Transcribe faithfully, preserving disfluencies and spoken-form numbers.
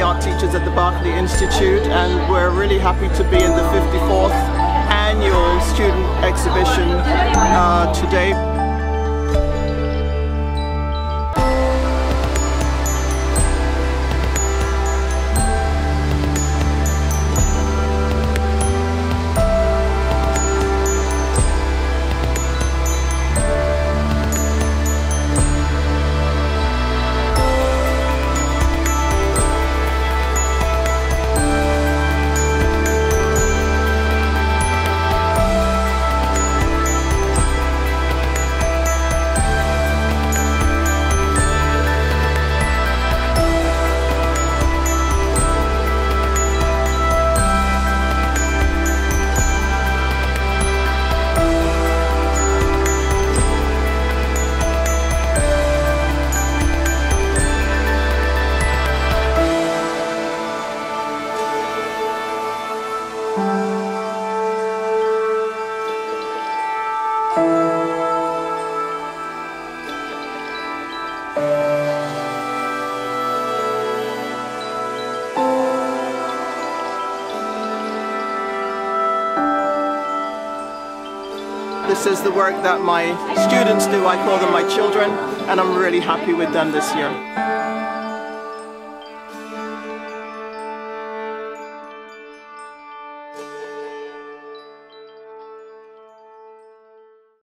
art teachers at the Berkeley Institute, and we're really happy to be in the fifty-fourth annual student exhibition uh, today. This is the work that my students do. I call them my children, and I'm really happy with them this year.